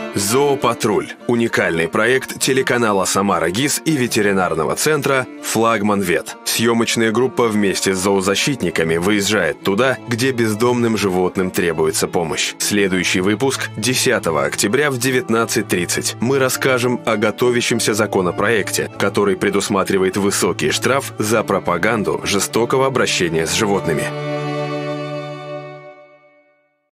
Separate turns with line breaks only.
Зоопатруль. Уникальный проект телеканала «Самара ГИС» и ветеринарного центра «Флагман Вет». Съемочная группа вместе с зоозащитниками выезжает туда, где бездомным животным требуется помощь. Следующий выпуск 10 октября в 19:30. Мы расскажем о готовящемся законопроекте, который предусматривает высокий штраф за пропаганду жестокого обращения с животными.